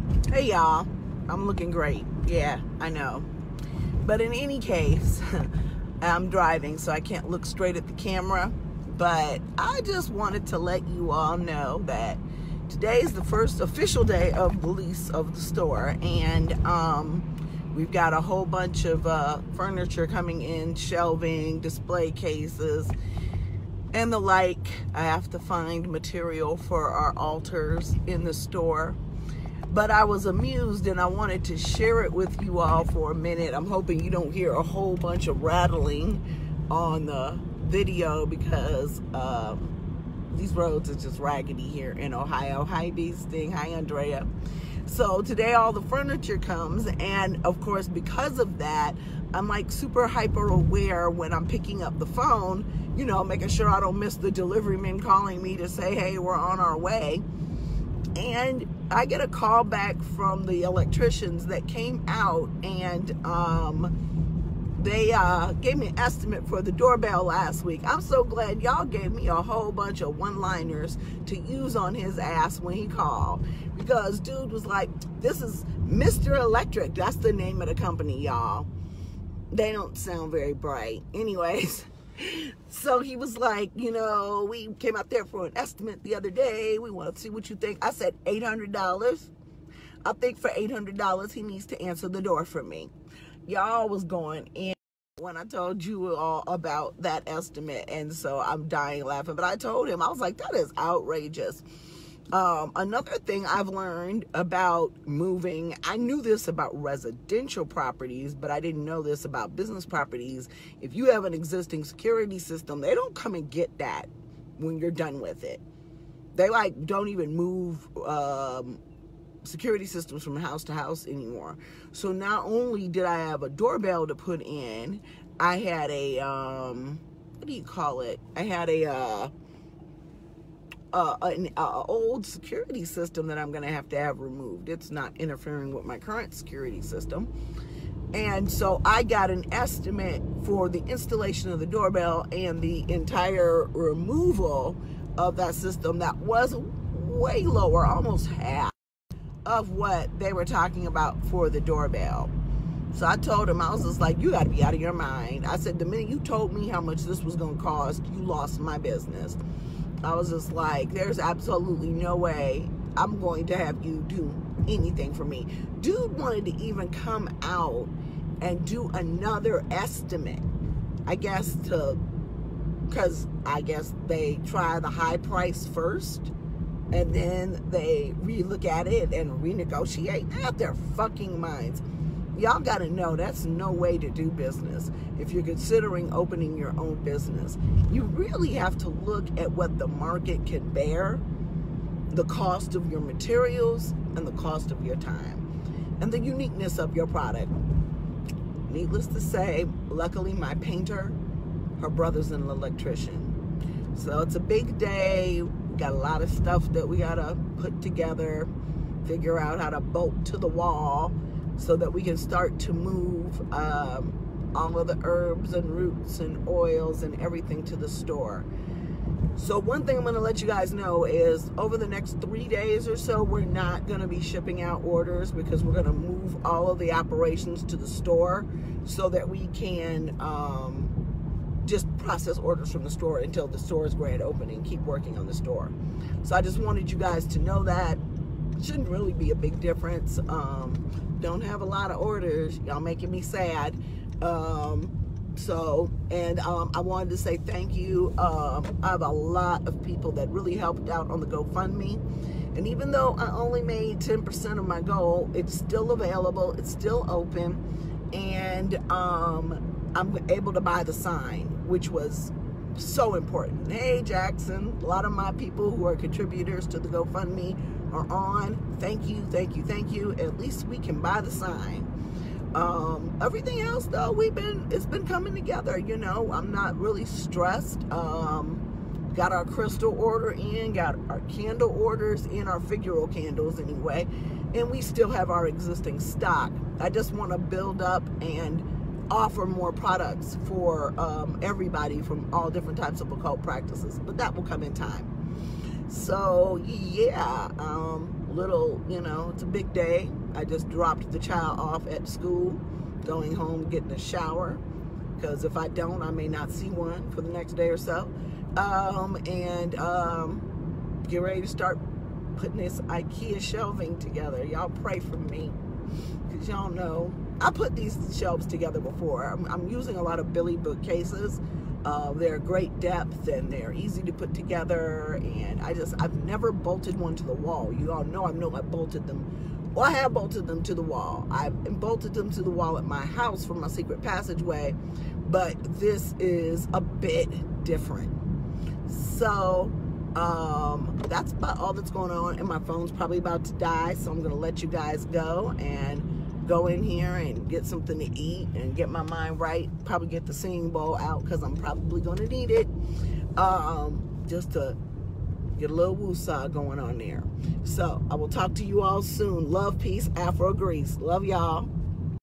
Hey y'all, I'm looking great. Yeah, I know. But in any case, I'm driving, so I can't look straight at the camera. But I just wanted to let you all know that today is the first official day of release of the store, and we've got a whole bunch of furniture coming in, shelving, display cases, and the like. I have to find material for our altars in the store. But I was amused and I wanted to share it with you all for a minute. I'm hoping you don't hear a whole bunch of rattling on the video because these roads are just raggedy here in Ohio. Hi, Bee Sting. Hi, Andrea. So today all the furniture comes, and of course because of that, I'm like super hyper aware when I'm picking up the phone, you know, making sure I don't miss the delivery men calling me to say, hey, we're on our way. And I get a call back from the electricians that came out, and they gave me an estimate for the doorbell last week. I'm so glad y'all gave me a whole bunch of one-liners to use on his ass when he called, because dude was like, this is Mr. Electric. That's the name of the company, y'all. They don't sound very bright. Anyways. So he was like, you know, we came out there for an estimate the other day. We want to see what you think. I said $800. I think for $800 he needs to answer the door for me. Y'all was going in when I told you all about that estimate, and so I'm dying laughing. But I told him, I was like, that is outrageous. Another thing I've learned about moving, I knew this about residential properties, but I didn't know this about business properties. If you have an existing security system, they don't come and get that when you're done with it. They like don't even move security systems from house to house anymore. So not only did I have a doorbell to put in, I had a what do you call it? I had an old security system that I'm going to have removed. It's not interfering with my current security system. And so I got an estimate for the installation of the doorbell and the entire removal of that system that was way lower, almost half of what they were talking about for the doorbell. So I told him, I was just like, you got to be out of your mind. I said, the minute you told me how much this was going to cost, you lost my business. I was just like, there's absolutely no way I'm going to have you do anything for me. Dude wanted to even come out and do another estimate, I guess, because I guess they try the high price first, and then they relook at it and renegotiate. They're out their fucking minds. Y'all got to know that's no way to do business. If you're considering opening your own business, you really have to look at what the market can bear, the cost of your materials, and the cost of your time, and the uniqueness of your product. Needless to say, luckily my painter, her brother's an electrician. So it's a big day. We got a lot of stuff that we got to put together, figure out how to bolt to the wall, so that we can start to move all of the herbs and roots and oils and everything to the store. So one thing I'm going to let you guys know is over the next 3 days or so, we're not going to be shipping out orders, because we're going to move all of the operations to the store so that we can just process orders from the store until the store's grand opening, keep working on the store. So I just wanted you guys to know that. Shouldn't really be a big difference. Don't have a lot of orders. Y'all making me sad. I wanted to say thank you. I have a lot of people that really helped out on the GoFundMe. And even though I only made 10% of my goal, it's still available. It's still open. And I'm able to buy the sign, which was so important. Hey, Jackson, a lot of my people who are contributors to the GoFundMe are on. Thank you, thank you, thank you. At least we can buy the sign. Everything else though, it's been coming together, you know. I'm not really stressed. Got our crystal order in, got our candle orders in, our figural candles anyway, and we still have our existing stock. I just want to build up and offer more products for everybody from all different types of occult practices, but that will come in time. So yeah, little, you know, it's a big day. I just dropped the child off at school, going home, getting a shower, because if I don't, I may not see one for the next day or so. Get ready to start putting this IKEA shelving together. Y'all pray for me, because y'all know I put these shelves together before. I'm using a lot of Billy bookcases. They're great depth and they're easy to put together, and I've never bolted one to the wall. You all know I bolted them. Well, I have bolted them to the wall. I've bolted them to the wall at my house from my secret passageway, but this is a bit different. So that's about all that's going on, and my phone's probably about to die, so I'm gonna let you guys go and go in here and get something to eat and get my mind right. Probably get the singing bowl out, because I'm probably gonna need it, just to get a little woosah going on there. So I will talk to you all soon. Love, peace, Afro Grease. Love y'all.